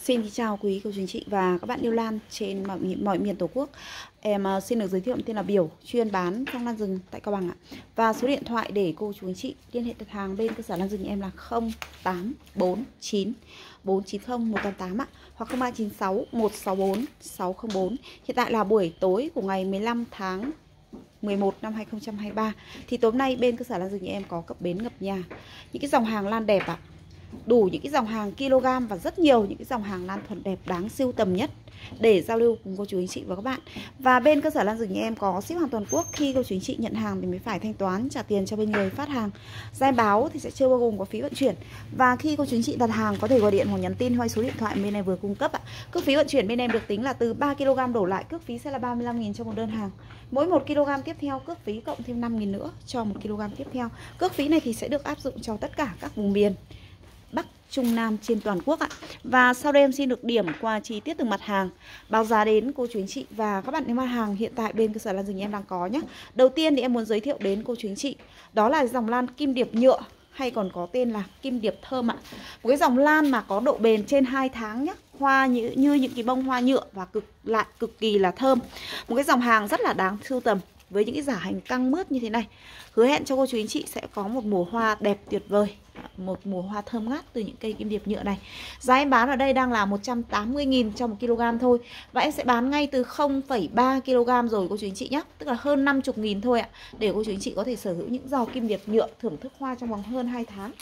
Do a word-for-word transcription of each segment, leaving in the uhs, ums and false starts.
Xin chào quý cô chú anh chị và các bạn yêu lan trên mọi, mọi miền Tổ quốc. Em uh, xin được giới thiệu tên là Biểu, chuyên bán phong lan rừng tại Cao Bằng ạ. Và số điện thoại để cô chú anh chị liên hệ đặt hàng bên cơ sở lan rừng em là không tám bốn chín bốn chín không một tám tám ạ, hoặc không ba chín sáu một sáu bốn sáu không bốn. Hiện tại là buổi tối của ngày mười lăm tháng mười một năm hai nghìn không trăm hai mươi ba. Thì tối nay bên cơ sở lan rừng em có cập bến ngập nhà những cái dòng hàng lan đẹp ạ. Đủ những cái dòng hàng kg và rất nhiều những cái dòng hàng lan thuần đẹp đáng sưu tầm nhất để giao lưu cùng cô chú anh chị và các bạn. Và bên cơ sở lan rừng nhà em có ship hàng toàn quốc. Khi cô chú anh chị nhận hàng thì mới phải thanh toán trả tiền cho bên người phát hàng. Giai báo thì sẽ chưa bao gồm có phí vận chuyển. Và khi cô chú anh chị đặt hàng có thể gọi điện hoặc nhắn tin qua số điện thoại bên em vừa cung cấp ạ. Cước phí vận chuyển bên em được tính là từ ba ki lô gam đổ lại, cước phí sẽ là ba mươi lăm nghìn cho một đơn hàng. Mỗi một ki lô gam tiếp theo cước phí cộng thêm năm nghìn nữa cho một ki lô gam tiếp theo. Cước phí này thì sẽ được áp dụng cho tất cả các vùng miền Bắc, Trung, Nam trên toàn quốc ạ. Và sau đây em xin được điểm qua chi tiết từng mặt hàng, báo giá đến cô chú anh chị và các bạn những mặt hàng hiện tại bên cơ sở lan rừng em đang có nhé. Đầu tiên thì em muốn giới thiệu đến cô chú anh chị đó là dòng lan kim điệp nhựa, hay còn có tên là kim điệp thơm ạ. Một cái dòng lan mà có độ bền trên hai tháng nhé. Hoa như, như những cái bông hoa nhựa và cực lại cực kỳ là thơm. Một cái dòng hàng rất là đáng sưu tầm với những cái giả hành căng mướt như thế này. Hứa hẹn cho cô chú anh chị sẽ có một mùa hoa đẹp tuyệt vời, một mùa hoa thơm ngát từ những cây kim điệp nhựa này. Giá em bán ở đây đang là một trăm tám mươi nghìn cho một ki lô gam thôi. Và em sẽ bán ngay từ không phẩy ba ki lô gam rồi cô chú anh chị nhé. Tức là hơn năm mươi nghìn thôi ạ. Để cô chú anh chị có thể sở hữu những giò kim điệp nhựa thưởng thức hoa trong vòng hơn hai tháng.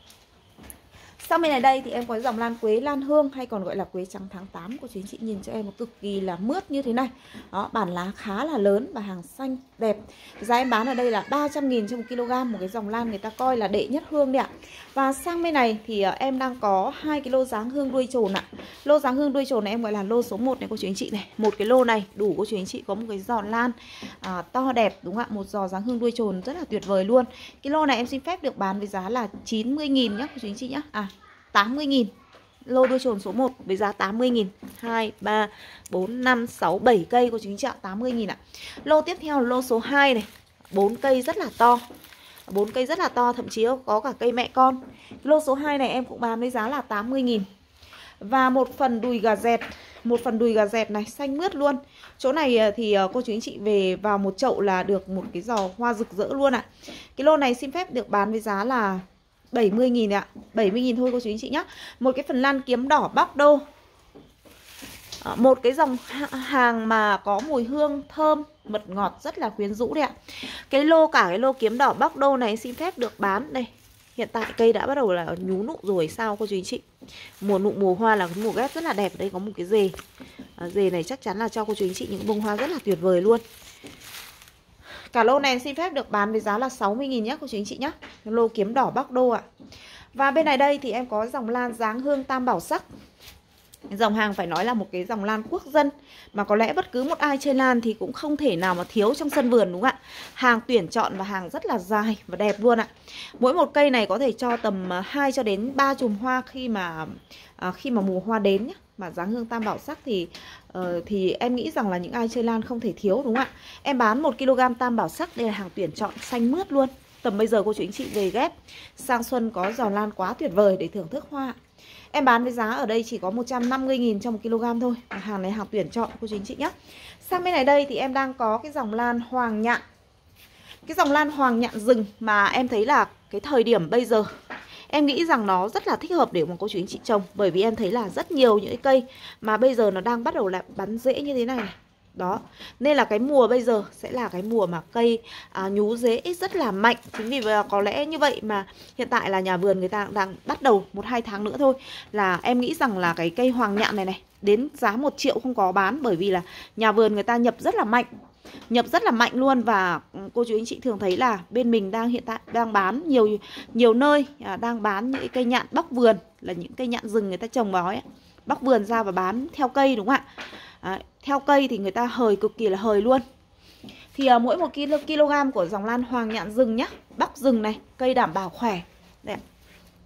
Sau bên này đây thì em có dòng lan quế lan hương, hay còn gọi là quế trắng tháng tám. Cô chú anh chị nhìn cho em một cực kỳ là mướt như thế này. Đó, bản lá khá là lớn và hàng xanh đẹp. Giá em bán ở đây là ba trăm nghìn cho một ki lô gam. Một cái dòng lan người ta coi là đệ nhất hương đấy ạ. Và sang bên này thì em đang có hai cái lô dáng hương đuôi trồn ạ. Lô dáng hương đuôi trồn này em gọi là lô số một này cô chú anh chị này. Một cái lô này đủ cô chú anh chị có một cái giò lan à, to đẹp đúng không ạ? Một giò dáng hương đuôi trồn rất là tuyệt vời luôn. Cái lô này em xin phép được bán với giá là chín mươi nghìn nhá cô chú anh chị nhá. À tám mươi nghìn. Lô đuôi trồn số một với giá tám mươi nghìn. hai, ba, bốn, năm, sáu, bảy cây của chính chị ạ, tám mươi nghìn ạ. Lô tiếp theo là lô số hai này, bốn cây rất là to. bốn cây rất là to, thậm chí có cả cây mẹ con. Lô số hai này em cũng bán với giá là tám mươi nghìn. Và một phần đùi gà dẹt, một phần đùi gà dẹt này xanh mướt luôn. Chỗ này thì cô chú anh chị về vào một chậu là được một cái giò hoa rực rỡ luôn ạ. Cái lô này xin phép được bán với giá là bảy mươi nghìn ạ. bảy mươi nghìn thôi cô chú anh chị nhé. Một cái phần lan kiếm đỏ bóc đô. Một cái dòng hàng mà có mùi hương thơm, mật ngọt rất là quyến rũ đấy ạ. Cái lô cả cái lô kiếm đỏ bóc đô này xin phép được bán đây. Hiện tại cây đã bắt đầu là nhú nụ rồi sao cô chú anh chị. Mùa nụ mùa hoa là cái mùa ghép rất là đẹp. Đây có một cái dề. à, Dề này chắc chắn là cho cô chú anh chị những bông hoa rất là tuyệt vời luôn. Cả lô này xin phép được bán với giá là sáu mươi nghìn nhé cô chú anh chị nhé. Lô kiếm đỏ Bắc Đô ạ. Và bên này đây thì em có dòng lan dáng hương tam bảo sắc. Dòng hàng phải nói là một cái dòng lan quốc dân, mà có lẽ bất cứ một ai chơi lan thì cũng không thể nào mà thiếu trong sân vườn đúng không ạ. Hàng tuyển chọn và hàng rất là dài và đẹp luôn ạ. Mỗi một cây này có thể cho tầm hai cho đến ba chùm hoa khi mà à, khi mà mùa hoa đến nhé. Mà dáng hương tam bảo sắc thì uh, thì em nghĩ rằng là những ai chơi lan không thể thiếu đúng không ạ. Em bán một ki lô gam tam bảo sắc, đây là hàng tuyển chọn xanh mướt luôn. Tầm bây giờ cô chú anh chị về ghép sang xuân có giò lan quá tuyệt vời để thưởng thức hoa. Em bán với giá ở đây chỉ có một trăm năm mươi nghìn cho một ki lô gam thôi. Hàng này hàng tuyển chọn cô chú anh chị nhé. Sang bên này đây thì em đang có cái dòng lan hoàng nhạn. Cái dòng lan hoàng nhạn rừng mà em thấy là cái thời điểm bây giờ em nghĩ rằng nó rất là thích hợp để mà cô chú anh chị trồng. Bởi vì em thấy là rất nhiều những cái cây mà bây giờ nó đang bắt đầu lại bắn rễ như thế này này. Đó, nên là cái mùa bây giờ sẽ là cái mùa mà cây à, nhú rễ rất là mạnh. Chính vì vậy có lẽ như vậy mà hiện tại là nhà vườn người ta đang bắt đầu một hai tháng nữa thôi là em nghĩ rằng là cái cây hoàng nhạn này này đến giá một triệu không có bán. Bởi vì là nhà vườn người ta nhập rất là mạnh, nhập rất là mạnh luôn. Và cô chú anh chị thường thấy là bên mình đang hiện tại đang bán nhiều nhiều nơi à, đang bán những cây nhạn bóc vườn, là những cây nhạn rừng người ta trồng vào ấy, bóc vườn ra và bán theo cây đúng không ạ. À, theo cây thì người ta hời cực kỳ là hời luôn. Thì à, mỗi một kg của dòng lan hoàng nhạn rừng nhá, bóc rừng này, cây đảm bảo khỏe. Đây.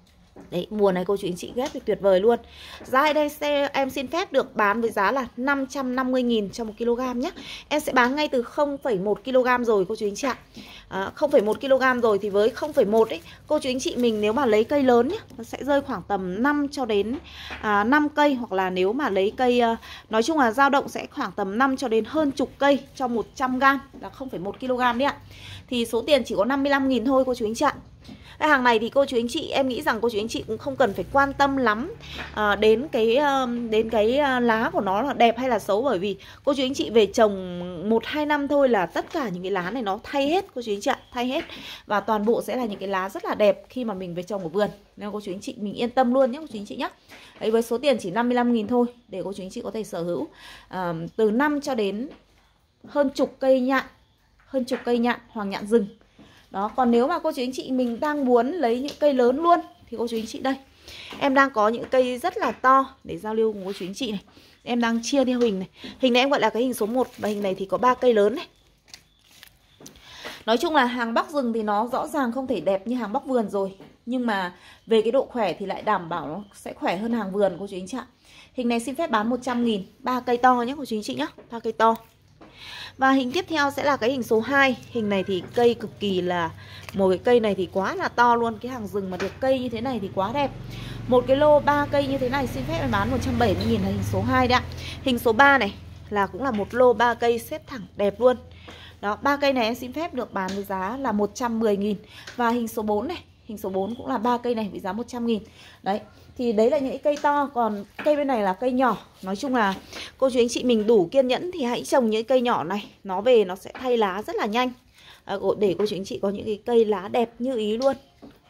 Đấy, mùa này cô chú anh chị ghép thì tuyệt vời luôn. Giá ở đây sẽ, em xin phép được bán với giá là năm trăm năm mươi nghìn cho một kg nhé. Em sẽ bán ngay từ không phẩy một ki lô gam rồi cô chú anh chị ạ. à, không phẩy một ki lô gam rồi thì với không phẩy một ấy, cô chú anh chị mình nếu mà lấy cây lớn nhé, nó sẽ rơi khoảng tầm năm cho đến à, năm cây. Hoặc là nếu mà lấy cây, à, nói chung là dao động sẽ khoảng tầm năm cho đến hơn chục cây cho một trăm gam, là không phẩy một ki lô gam đấy ạ. Thì số tiền chỉ có năm mươi lăm nghìn thôi cô chú anh chị ạ. Cái hàng này thì cô chú anh chị, em nghĩ rằng cô chú anh chị cũng không cần phải quan tâm lắm à, đến cái đến cái lá của nó là đẹp hay là xấu, bởi vì cô chú anh chị về trồng một hai năm thôi là tất cả những cái lá này nó thay hết cô chú anh chị ạ, thay hết, và toàn bộ sẽ là những cái lá rất là đẹp khi mà mình về trồng ở vườn. Nên cô chú anh chị mình yên tâm luôn nhé cô chú anh chị nhé. Đấy, với số tiền chỉ năm mươi lăm nghìn thôi để cô chú anh chị có thể sở hữu à, từ năm cho đến hơn chục cây nhạn, hơn chục cây nhạn hoàng nhạn rừng. Đó, còn nếu mà cô chú anh chị mình đang muốn lấy những cây lớn luôn thì cô chú anh chị đây, em đang có những cây rất là to để giao lưu cùng cô chú anh chị này. Em đang chia theo hình này. Hình này em gọi là cái hình số một, và hình này thì có ba cây lớn này. Nói chung là hàng Bắc rừng thì nó rõ ràng không thể đẹp như hàng Bắc vườn rồi, nhưng mà về cái độ khỏe thì lại đảm bảo nó sẽ khỏe hơn hàng vườn cô chú anh chị ạ. Hình này xin phép bán một trăm nghìn, ba cây to nhé cô chú anh chị nhé, ba cây to. Và hình tiếp theo sẽ là cái hình số hai. Hình này thì cây cực kỳ là, một cái cây này thì quá là to luôn. Cái hàng rừng mà được cây như thế này thì quá đẹp. Một cái lô ba cây như thế này xin phép em bán một trăm bảy mươi nghìn là hình số hai đấy ạ. Hình số ba này là cũng là một lô ba cây xếp thẳng đẹp luôn. Đó, ba cây này em xin phép được bán với giá là một trăm mười nghìn. Và hình số bốn này, hình số bốn cũng là ba cây này với giá một trăm nghìn. Đấy, thì đấy là những cái cây to, còn cây bên này là cây nhỏ. Nói chung là cô chú anh chị mình đủ kiên nhẫn thì hãy trồng những cây nhỏ này, nó về nó sẽ thay lá rất là nhanh à, để cô chú anh chị có những cái cây lá đẹp như ý luôn.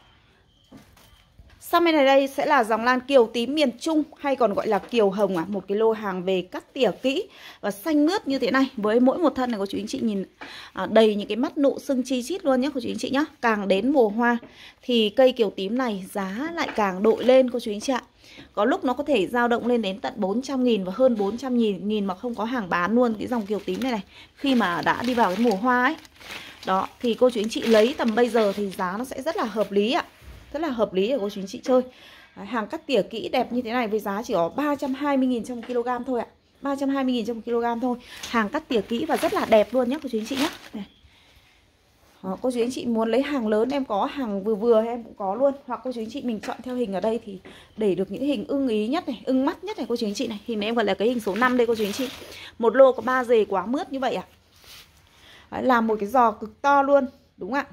Sang bên này đây sẽ là dòng lan kiều tím miền Trung, hay còn gọi là kiều hồng à. Một cái lô hàng về cắt tỉa kỹ và xanh mướt như thế này. Với mỗi một thân này cô chú anh chị nhìn à, đầy những cái mắt nụ sưng chi chít luôn nhé cô chú anh chị nhé. Càng đến mùa hoa thì cây kiều tím này giá lại càng đội lên cô chú anh chị ạ. Có lúc nó có thể dao động lên đến tận bốn trăm nghìn và hơn bốn trăm nghìn mà không có hàng bán luôn cái dòng kiều tím này này. Khi mà đã đi vào cái mùa hoa ấy. Đó, thì cô chú anh chị lấy tầm bây giờ thì giá nó sẽ rất là hợp lý ạ. Rất là hợp lý để cô chú anh chị chơi. Đấy, hàng cắt tỉa kỹ đẹp như thế này với giá chỉ có ba trăm hai mươi nghìn trong một kg thôi ạ. ba trăm hai mươi nghìn trong một kg thôi. Hàng cắt tỉa kỹ và rất là đẹp luôn nhé cô chú anh chị nhé. Này. Đó, cô chú anh chị muốn lấy hàng lớn em có, hàng vừa vừa em cũng có luôn. Hoặc cô chú anh chị mình chọn theo hình ở đây thì để được những hình ưng ý nhất này, ưng mắt nhất này cô chú anh chị này. Hình này em gọi là cái hình số năm đây cô chú anh chị. Một lô có ba dề quá mướt như vậy à. Đấy, làm một cái giò cực to luôn, đúng ạ.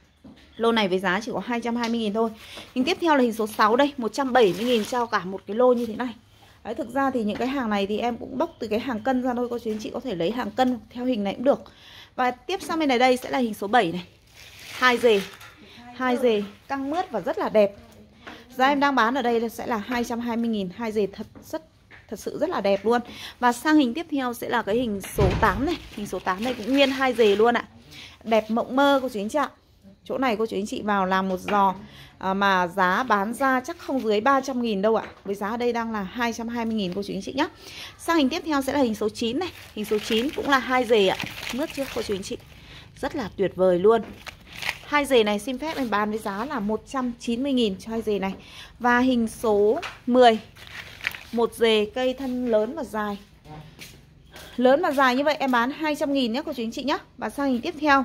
Lô này với giá chỉ có hai trăm hai mươi nghìn thôi. Hình tiếp theo là hình số sáu đây, một trăm bảy mươi nghìn cho cả một cái lô như thế này. Đấy, thực ra thì những cái hàng này thì em cũng bốc từ cái hàng cân ra thôi. Cô chú anh chị có thể lấy hàng cân theo hình này cũng được. Và tiếp sang bên này đây sẽ là hình số bảy này. Hai dề, hai dề căng mướt và rất là đẹp. Giá em đang bán ở đây sẽ là hai trăm hai mươi nghìn. Hai dề thật rất thật sự rất là đẹp luôn. Và sang hình tiếp theo sẽ là cái hình số tám này. Hình số tám này cũng nguyên hai dề luôn ạ. Đẹp mộng mơ cô chú anh chị ạ. Chỗ này cô chú anh chị vào làm một giò à, mà giá bán ra chắc không dưới ba trăm nghìn đâu ạ. Với giá ở đây đang là hai trăm hai mươi nghìn cô chú anh chị nhé. Sang hình tiếp theo sẽ là hình số chín này. Hình số chín cũng là hai dề ạ. Mướt chưa cô chú anh chị. Rất là tuyệt vời luôn. Hai dề này xin phép em bán với giá là một trăm chín mươi nghìn cho hai dề này. Và hình số mười. Một dề cây thân lớn và dài. Lớn và dài như vậy em bán hai trăm nghìn nhé cô chú anh chị nhé. Và sang hình tiếp theo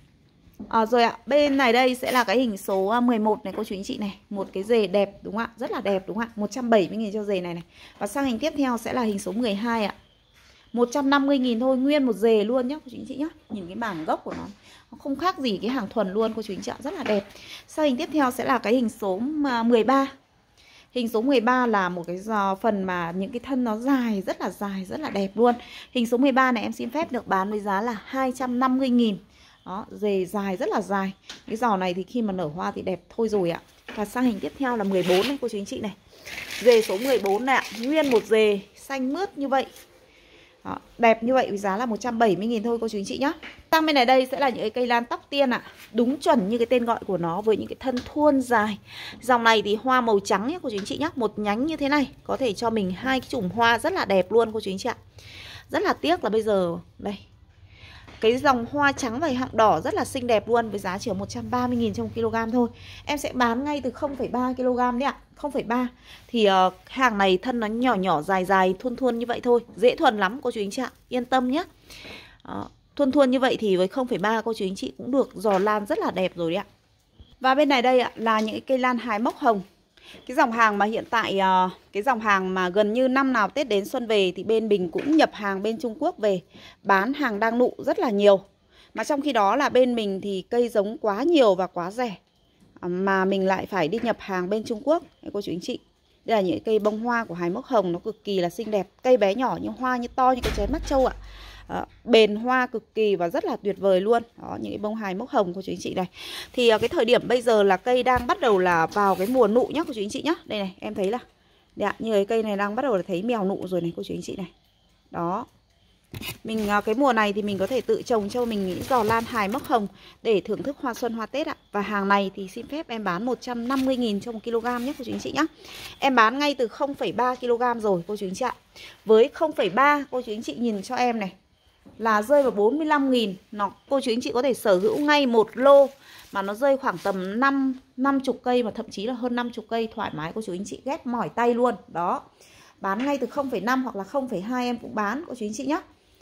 À, rồi ạ, bên này đây sẽ là cái hình số mười một này cô chú anh chị này. Một cái dề đẹp đúng không ạ? Rất là đẹp đúng không ạ? một trăm bảy mươi nghìn cho dề này này. Và sang hình tiếp theo sẽ là hình số mười hai ạ. một trăm năm mươi nghìn thôi, nguyên một dề luôn nhá cô chú anh chị nhá. Nhìn cái bản gốc của nó, nó không khác gì cái hàng thuần luôn cô chú anh chị ạ, rất là đẹp. Sang hình tiếp theo sẽ là cái hình số mười ba. Hình số mười ba là một cái phần mà những cái thân nó dài, rất là dài, rất là đẹp luôn. Hình số mười ba này em xin phép được bán với giá là hai trăm năm mươi nghìn. Đó, dề dài rất là dài. Cái giò này thì khi mà nở hoa thì đẹp thôi rồi ạ. Và sang hình tiếp theo là mười bốn này cô chú anh chị này. Dề số mười bốn này ạ, nguyên một dề xanh mướt như vậy. Đó, đẹp như vậy với giá là một trăm bảy mươi nghìn thôi cô chú anh chị nhá. Sang bên này đây sẽ là những cái cây lan tóc tiên ạ. Đúng chuẩn như cái tên gọi của nó, với những cái thân thuôn dài. Dòng này thì hoa màu trắng nhé cô chú anh chị nhá. Một nhánh như thế này có thể cho mình hai cái chùm hoa rất là đẹp luôn cô chú anh chị ạ. Rất là tiếc là bây giờ đây cái dòng hoa trắng và hạng đỏ rất là xinh đẹp luôn, với giá chỉ một trăm ba mươi nghìn trong một kg thôi. Em sẽ bán ngay từ không phẩy ba ki lô gam đấy ạ. không phẩy ba. Thì uh, hàng này thân nó nhỏ nhỏ dài dài thuôn thuôn như vậy thôi, dễ thuần lắm cô chú anh chị ạ, yên tâm nhé. uh, Thuôn thuôn như vậy thì với không phẩy ba cô chú anh chị cũng được giò lan rất là đẹp rồi đấy ạ. Và bên này đây ạ là những cây lan hài mốc hồng. Cái dòng hàng mà hiện tại uh, cái dòng hàng mà gần như năm nào Tết đến xuân về thì bên mình cũng nhập hàng bên Trung Quốc về bán hàng đang nụ rất là nhiều. Mà trong khi đó là bên mình thì cây giống quá nhiều và quá rẻ, uh, mà mình lại phải đi nhập hàng bên Trung Quốc. Đấy, cô chú anh chị, đây là những cây bông hoa của hài mốc hồng, nó cực kỳ là xinh đẹp. Cây bé nhỏ nhưng hoa như to như cái chén mắt trâu ạ. Đó, bền hoa cực kỳ và rất là tuyệt vời luôn. Đó, những cái bông hài mốc hồng cô chú anh chị này. Thì cái thời điểm bây giờ là cây đang bắt đầu là vào cái mùa nụ nhá cô chú anh chị nhá. Đây này, em thấy là đấy, như cái cây này đang bắt đầu là thấy mèo nụ rồi này cô chú anh chị này. Đó. Mình cái mùa này thì mình có thể tự trồng cho mình những giò lan hài mốc hồng để thưởng thức hoa xuân hoa Tết ạ. Và hàng này thì xin phép em bán một trăm năm mươi nghìn cho một kg nhé cô chú anh chị nhá. Em bán ngay từ không phẩy ba ki lô gam rồi cô chú anh chị ạ. Với không phẩy ba cô chú anh chị nhìn cho em này là rơi vào bốn mươi lăm nghìn. Nó cô chú anh chị có thể sở hữu ngay một lô mà nó rơi khoảng tầm năm năm mươi cây, mà thậm chí là hơn năm mươi cây thoải mái cô chú anh chị ghép mỏi tay luôn. Đó. Bán ngay từ không phẩy năm hoặc là không phẩy hai em cũng bán cô chú anh chị nhé.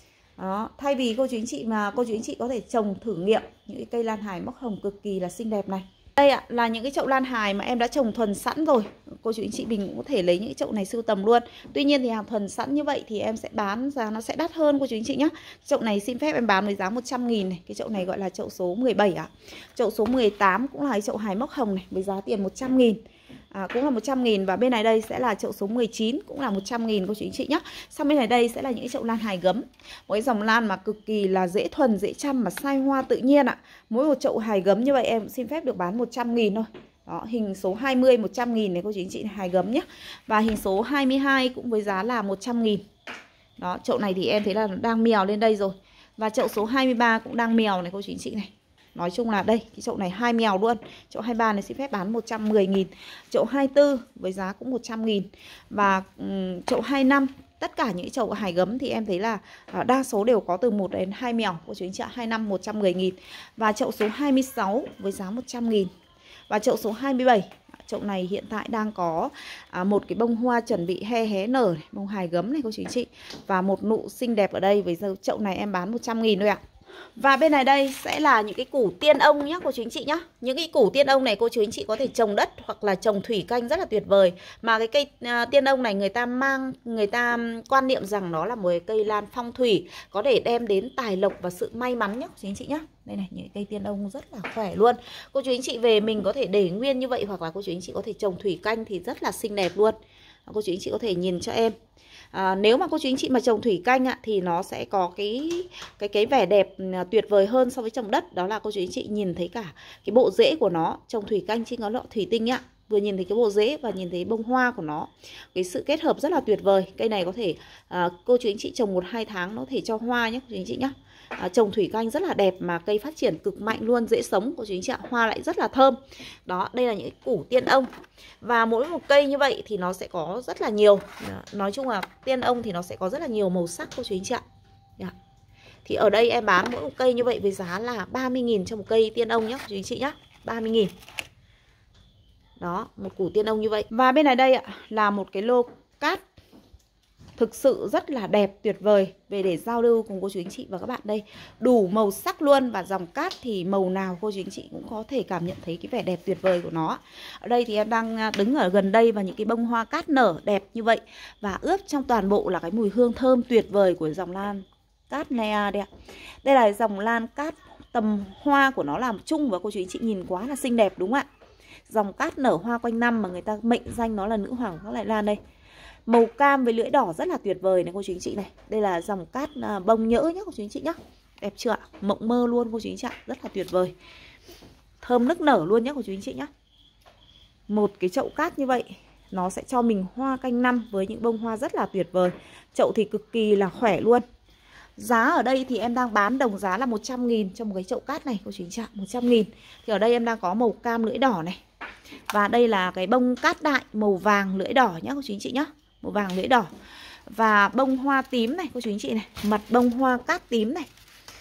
Đó, thay vì cô chú anh chị mà cô chú anh chị có thể trồng thử nghiệm những cái cây lan hài mốc hồng cực kỳ là xinh đẹp này. Đây ạ là những cái chậu lan hài mà em đã trồng thuần sẵn rồi. Cô chú anh chị mình cũng có thể lấy những cái chậu này sưu tầm luôn. Tuy nhiên thì hàng thuần sẵn như vậy thì em sẽ bán giá nó sẽ đắt hơn cô chú anh chị nhé. Chậu này xin phép em bán với giá một trăm nghìn này. Cái chậu này gọi là chậu số mười bảy ạ. Chậu số mười tám cũng là cái chậu hài mốc hồng này với giá tiền một trăm nghìn. À, cũng là một trăm nghìn. Và bên này đây sẽ là chậu số mười chín cũng là một trăm nghìn cô chú anh chị nhé. Sang bên này đây sẽ là những chậu lan hài gấm. Mỗi dòng lan mà cực kỳ là dễ thuần, dễ chăm mà sai hoa tự nhiên ạ. Mỗi một chậu hài gấm như vậy em xin phép được bán một trăm nghìn thôi. Đó, hình số hai mươi một trăm nghìn này cô chú anh chị này, hài gấm nhé. Và hình số hai mươi hai cũng với giá là một trăm nghìn. Đó, chậu này thì em thấy là đang mèo lên đây rồi. Và chậu số hai mươi ba cũng đang mèo này cô chú anh chị này. Nói chung là đây, cái chậu này hai mèo luôn. Chậu hai mươi ba này xin phép bán một trăm mười nghìn. Chậu hai mươi tư với giá cũng một trăm nghìn. Và um, chậu hai mươi lăm, tất cả những chậu hài gấm thì em thấy là uh, đa số đều có từ một đến hai mèo. Cô chú anh chị ạ, hai mươi lăm một trăm mười nghìn. Và chậu số hai mươi sáu với giá một trăm nghìn. Và chậu số hai mươi bảy, chậu này hiện tại đang có à, một cái bông hoa chuẩn bị he hé nở này, bông hài gấm này cô chú anh chị. Và một nụ xinh đẹp ở đây, với chậu này em bán một trăm nghìn thôi ạ. Và bên này đây sẽ là những cái củ tiên ông nhá cô chú anh chị nhá. Những cái củ tiên ông này cô chú anh chị có thể trồng đất hoặc là trồng thủy canh rất là tuyệt vời. Mà cái cây uh, tiên ông này người ta mang người ta quan niệm rằng nó là một cây lan phong thủy, có thể đem đến tài lộc và sự may mắn nhá cô chú anh chị nhá. Đây này, những cây tiên ông rất là khỏe luôn. Cô chú anh chị về mình có thể để nguyên như vậy, hoặc là cô chú anh chị có thể trồng thủy canh thì rất là xinh đẹp luôn. Cô chú anh chị có thể nhìn cho em. À, nếu mà cô chú anh chị mà trồng thủy canh ạ, thì nó sẽ có cái cái cái vẻ đẹp tuyệt vời hơn so với trồng đất. Đó là cô chú anh chị nhìn thấy cả cái bộ rễ của nó. Trồng thủy canh trên có lọ thủy tinh ạ, vừa nhìn thấy cái bộ rễ và nhìn thấy bông hoa của nó, cái sự kết hợp rất là tuyệt vời. Cây này có thể à, cô chú anh chị trồng một hai tháng nó có thể cho hoa nhé cô chú anh chị nhé. À, trồng thủy canh rất là đẹp mà cây phát triển cực mạnh luôn, dễ sống cô chú anh chị ạ, hoa lại rất là thơm. Đó, đây là những củ tiên ông. Và mỗi một cây như vậy thì nó sẽ có rất là nhiều. Đó, nói chung là tiên ông thì nó sẽ có rất là nhiều màu sắc cô chú anh chị ạ. Đó. Thì ở đây em bán mỗi một cây như vậy với giá là ba mươi nghìn cho một cây tiên ông nhé cô chú anh chị nhé, ba mươi nghìn. Đó, một củ tiên ông như vậy. Và bên này đây ạ là một cái lô cát thực sự rất là đẹp, tuyệt vời về để giao lưu cùng cô chú anh chị và các bạn đây. Đủ màu sắc luôn, và dòng cát thì màu nào cô chú anh chị cũng có thể cảm nhận thấy cái vẻ đẹp tuyệt vời của nó. Ở đây thì em đang đứng ở gần đây và những cái bông hoa cát nở đẹp như vậy, và ướp trong toàn bộ là cái mùi hương thơm tuyệt vời của dòng lan cát Nea đây ạ. Đây là dòng lan cát, tầm hoa của nó làm chung và cô chú anh chị nhìn quá là xinh đẹp đúng không ạ? Dòng cát nở hoa quanh năm mà người ta mệnh danh nó là nữ hoàng các loại lan đây. Màu cam với lưỡi đỏ rất là tuyệt vời này cô chú anh chị này. Đây là dòng cát bông nhỡ nhé cô chú anh chị nhé. Đẹp chưa ạ? Mộng mơ luôn cô chú anh chị ạ. Rất là tuyệt vời. Thơm nức nở luôn nhé cô chú anh chị nhé. Một cái chậu cát như vậy nó sẽ cho mình hoa canh năm với những bông hoa rất là tuyệt vời. Chậu thì cực kỳ là khỏe luôn. Giá ở đây thì em đang bán đồng giá là một trăm nghìn cho một cái chậu cát này cô chú anh chị ạ, một trăm nghìn. Thì ở đây em đang có màu cam lưỡi đỏ này. Và đây là cái bông cát đại màu vàng lưỡi đỏ nhé cô chú anh chị nhé. Màu vàng lưỡi đỏ. Và bông hoa tím này cô chú anh chị này, mặt bông hoa cát tím này.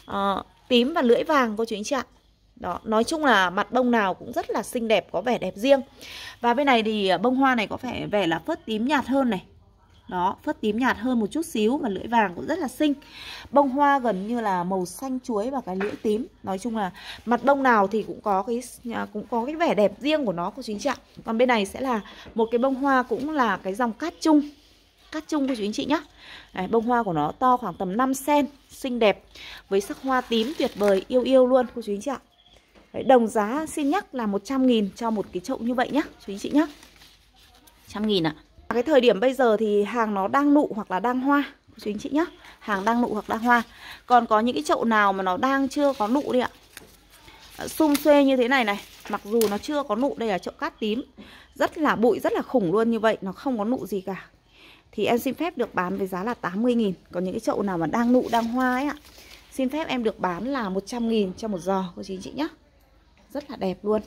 uh, tím và lưỡi vàng cô chú anh chị ạ. Đó, nói chung là mặt bông nào cũng rất là xinh đẹp, có vẻ đẹp riêng. Và bên này thì bông hoa này có vẻ vẻ là phớt tím nhạt hơn này. Đó, phớt tím nhạt hơn một chút xíu và lưỡi vàng cũng rất là xinh. Bông hoa gần như là màu xanh chuối và cái lưỡi tím. Nói chung là mặt bông nào thì cũng có cái cũng có cái vẻ đẹp riêng của nó cô chú anh chị ạ. Còn bên này sẽ là một cái bông hoa cũng là cái dòng cát chung. Cát chung cô chú anh chị nhá. Đấy, bông hoa của nó to khoảng tầm năm xen, xinh đẹp với sắc hoa tím tuyệt vời, yêu yêu luôn cô chú anh chị ạ. Đấy, đồng giá xin nhắc là một trăm nghìn cho một cái chậu như vậy nhá chú anh chị nhá. một trăm nghìn ạ. Cái thời điểm bây giờ thì hàng nó đang nụ hoặc là đang hoa cô chú anh chị nhá. Hàng đang nụ hoặc đang hoa. Còn có những cái chậu nào mà nó đang chưa có nụ đi ạ. Sum xuê như thế này này, mặc dù nó chưa có nụ, đây là chậu cát tím, rất là bụi, rất là khủng luôn như vậy, nó không có nụ gì cả, thì em xin phép được bán với giá là tám mươi nghìn. Còn những cái chậu nào mà đang nụ, đang hoa ấy ạ, xin phép em được bán là một trăm nghìn cho một giò cô chú anh chị nhá. Rất là đẹp luôn.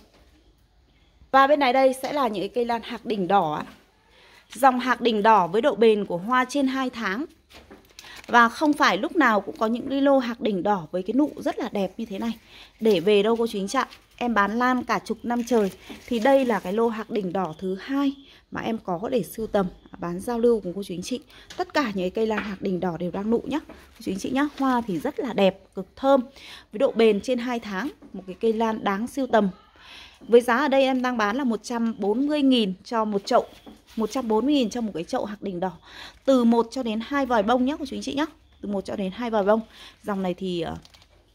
Và bên này đây sẽ là những cái cây lan hạc đỉnh đỏ ạ. Dòng hạc đỉnh đỏ với độ bền của hoa trên hai tháng. Và không phải lúc nào cũng có những cái lô hạc đỉnh đỏ với cái nụ rất là đẹp như thế này để về đâu cô chú anh chị ạ. Em bán lan cả chục năm trời, thì đây là cái lô hạc đỉnh đỏ thứ hai mà em có để sưu tầm, bán giao lưu cùng cô chú anh chị. Tất cả những cái cây lan hạc đỉnh đỏ đều đang nụ nhá cô chú anh chị nhá. Hoa thì rất là đẹp, cực thơm, với độ bền trên hai tháng. Một cái cây lan đáng sưu tầm. Với giá ở đây em đang bán là một trăm bốn mươi nghìn cho một chậu. một trăm bốn mươi nghìn cho một cái chậu hạc đỉnh đỏ. Từ một cho đến hai vòi bông nhé cô chú anh chị nhé. Từ một cho đến hai vòi bông. Dòng này thì uh,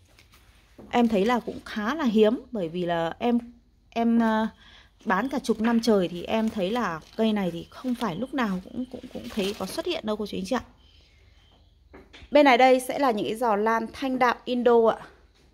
em thấy là cũng khá là hiếm. Bởi vì là em em uh, bán cả chục năm trời thì em thấy là cây này thì không phải lúc nào cũng cũng cũng thấy có xuất hiện đâu cô chú anh chị ạ. Bên này đây sẽ là những cái giò lan thanh đạm Indo ạ.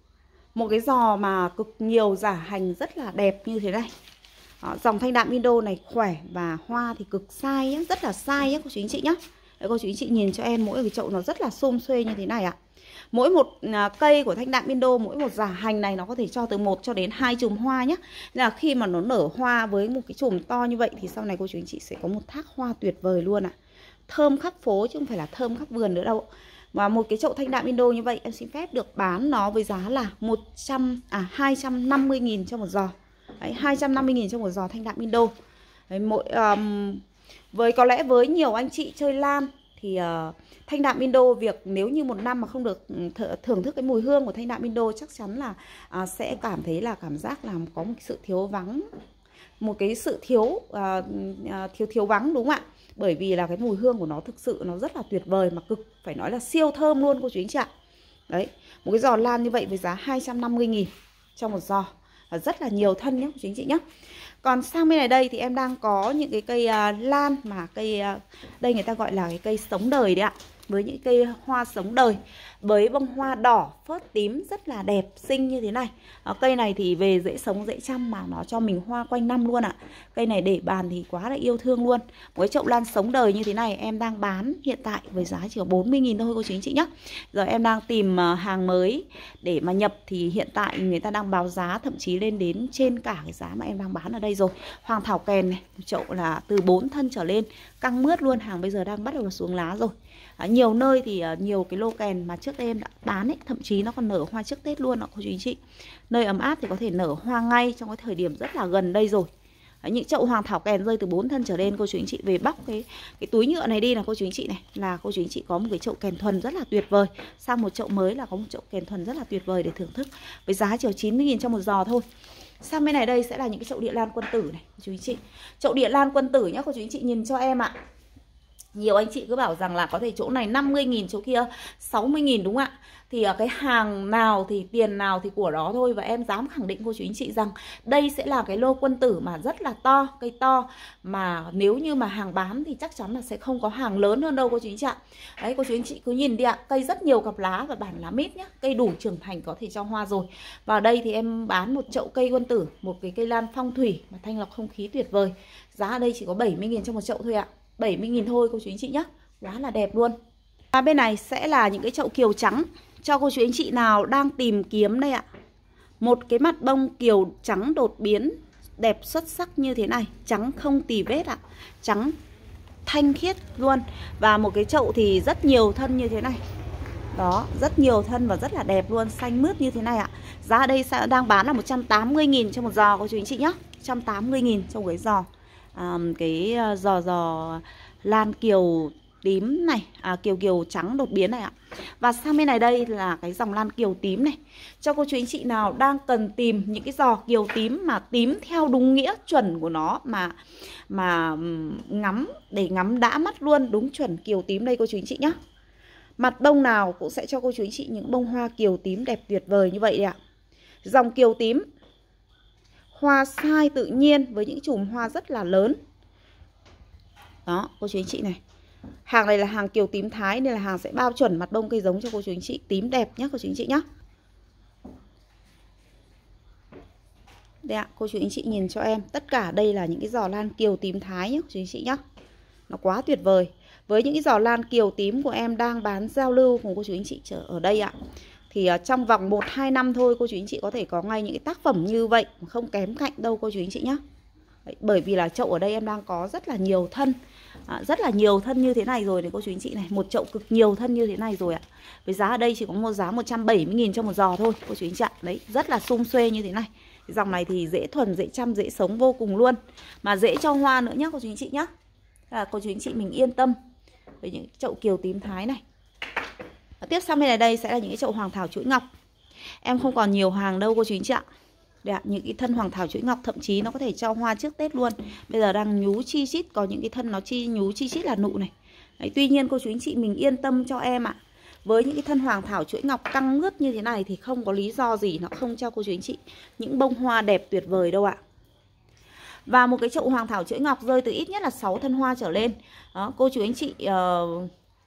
Một cái giò mà cực nhiều giả hành rất là đẹp như thế này. Đó, dòng thanh đạm Indo này khỏe và hoa thì cực sai nhé, rất là sai nhé cô chú anh chị nhé. Đấy, cô chú anh chị nhìn cho em mỗi cái chậu nó rất là xum xuê như thế này ạ. Mỗi một à, cây của thanh đạm Indo, mỗi một giả hành này nó có thể cho từ một cho đến hai chùm hoa nhé. Nên là khi mà nó nở hoa với một cái chùm to như vậy thì sau này cô chú anh chị sẽ có một thác hoa tuyệt vời luôn ạ. Thơm khắp phố chứ không phải là thơm khắp vườn nữa đâu. Và một cái chậu thanh đạm Indo như vậy em xin phép được bán nó với giá là một trăm à hai trăm năm mươi nghìn cho một giò. Đấy, hai trăm năm mươi nghìn cho một giò thanh đạm Indo. Đấy, mỗi um, với có lẽ với nhiều anh chị chơi lan thì uh, thanh đạm Indo, việc nếu như một năm mà không được th thưởng thức cái mùi hương của thanh đạm Indo chắc chắn là uh, sẽ cảm thấy là cảm giác là có một sự thiếu vắng, một cái sự thiếu uh, uh, thiếu thiếu vắng đúng không ạ? Bởi vì là cái mùi hương của nó thực sự nó rất là tuyệt vời, mà cực phải nói là siêu thơm luôn cô chú anh chị ạ. Đấy, một cái giò lan như vậy với giá hai trăm năm mươi nghìn cho một giò, và rất là nhiều thân nhé cô chú anh chị nhé. Còn sang bên này đây thì em đang có những cái cây uh, lan mà cây uh, đây người ta gọi là cái cây sống đời đấy ạ. Với những cây hoa sống đời, với bông hoa đỏ phớt tím rất là đẹp xinh như thế này. à, Cây này thì về dễ sống dễ chăm mà nó cho mình hoa quanh năm luôn ạ. Cây này để bàn thì quá là yêu thương luôn. Một cái chậu lan sống đời như thế này em đang bán hiện tại với giá chỉ có bốn mươi nghìn thôi cô chú anh chị nhé. Giờ em đang tìm hàng mới để mà nhập thì hiện tại người ta đang báo giá thậm chí lên đến trên cả cái giá mà em đang bán ở đây rồi. Hoàng thảo kèn này, một chậu là từ bốn thân trở lên, căng mướt luôn, hàng bây giờ đang bắt đầu xuống lá rồi. À, nhiều nơi thì uh, nhiều cái lô kèn mà trước đây em đã bán ấy, thậm chí nó còn nở hoa trước Tết luôn đó cô chú anh chị. Nơi ấm áp thì có thể nở hoa ngay trong cái thời điểm rất là gần đây rồi. À, những chậu hoàng thảo kèn rơi từ bốn thân trở lên, cô chú anh chị về bóc cái cái túi nhựa này đi là cô chú anh chị này, là cô chú anh chị có một cái chậu kèn thuần rất là tuyệt vời. Sang một chậu mới là có một chậu kèn thuần rất là tuyệt vời để thưởng thức với giá chỉ chín mươi nghìn cho một giò thôi. Sang bên này đây sẽ là những cái chậu địa lan quân tử này cô chú anh chị. Chậu địa lan quân tử nhá cô chú anh chị nhìn cho em ạ. Nhiều anh chị cứ bảo rằng là có thể chỗ này năm mươi nghìn, chỗ kia sáu mươi nghìn đúng không ạ? Thì cái hàng nào thì tiền nào thì của đó thôi. Và em dám khẳng định cô chú anh chị rằng đây sẽ là cái lô quân tử mà rất là to, cây to. Mà nếu như mà hàng bán thì chắc chắn là sẽ không có hàng lớn hơn đâu cô chú anh chị ạ. Đấy, cô chú anh chị cứ nhìn đi ạ. Cây rất nhiều cặp lá và bản lá mít nhá. Cây đủ trưởng thành có thể cho hoa rồi. Vào đây thì em bán một chậu cây quân tử, một cái cây lan phong thủy mà thanh lọc không khí tuyệt vời. Giá ở đây chỉ có bảy mươi nghìn cho một chậu thôi ạ. bảy mươi nghìn thôi cô chú anh chị nhé. Quá là đẹp luôn. Và bên này sẽ là những cái chậu kiều trắng cho cô chú anh chị nào đang tìm kiếm đây ạ. Một cái mặt bông kiều trắng đột biến đẹp xuất sắc như thế này, trắng không tì vết ạ. Trắng thanh khiết luôn. Và một cái chậu thì rất nhiều thân như thế này. Đó, rất nhiều thân và rất là đẹp luôn, xanh mướt như thế này ạ. Giá ở đây sẽ đang bán là một trăm tám mươi nghìn cho một giò cô chú anh chị nhé. một trăm tám mươi nghìn trong cái giò à, cái giò giò lan kiều tím này, à, kiều kiều trắng đột biến này ạ. Và sang bên này đây là cái dòng lan kiều tím này. Cho cô chú anh chị nào đang cần tìm những cái giò kiều tím mà tím theo đúng nghĩa chuẩn của nó, mà mà ngắm để ngắm đã mắt luôn, đúng chuẩn kiều tím đây cô chú anh chị nhé. Mặt bông nào cũng sẽ cho cô chú anh chị những bông hoa kiều tím đẹp tuyệt vời như vậy đấy ạ. Dòng kiều tím hoa sai tự nhiên với những chùm hoa rất là lớn. Đó cô chú anh chị này. Hàng này là hàng kiều tím Thái nên là hàng sẽ bao chuẩn mặt bông cây giống cho cô chú anh chị, tím đẹp nhé cô chú anh chị nhé. Đây ạ, cô chú anh chị nhìn cho em, tất cả đây là những cái giò lan kiều tím Thái nhé cô chú anh chị nhé. Nó quá tuyệt vời. Với những cái giò lan kiều tím của em đang bán giao lưu cùng cô chú anh chị ở đây ạ, thì trong vòng một hai năm thôi cô chú anh chị có thể có ngay những cái tác phẩm như vậy, không kém cạnh đâu cô chú anh chị nhé. Bởi vì là chậu ở đây em đang có rất là nhiều thân, à, rất là nhiều thân như thế này rồi này cô chú anh chị này. Một chậu cực nhiều thân như thế này rồi ạ. Với giá ở đây chỉ có một giá một trăm bảy mươi nghìn cho một giò thôi cô chú anh chị ạ. Đấy, rất là sum xuê như thế này. Cái dòng này thì dễ thuần, dễ chăm, dễ sống vô cùng luôn. Mà dễ cho hoa nữa nhá cô chú anh chị nhá. Là cô chú anh chị mình yên tâm với những chậu kiều tím Thái này. Và tiếp sang bên này đây sẽ là những cái chậu hoàng thảo chuỗi ngọc. Em không còn nhiều hàng đâu cô chú anh chị ạ. Đấy ạ, những cái thân hoàng thảo chuỗi ngọc thậm chí nó có thể cho hoa trước Tết luôn. Bây giờ đang nhú chi chít, có những cái thân nó chi nhú chi chít là nụ này. Đấy, tuy nhiên cô chú anh chị mình yên tâm cho em ạ. Với những cái thân hoàng thảo chuỗi ngọc căng mướt như thế này thì không có lý do gì nó không cho cô chú anh chị những bông hoa đẹp tuyệt vời đâu ạ. Và một cái chậu hoàng thảo chuỗi ngọc rơi từ ít nhất là sáu thân hoa trở lên. Đó, cô chú anh chị uh,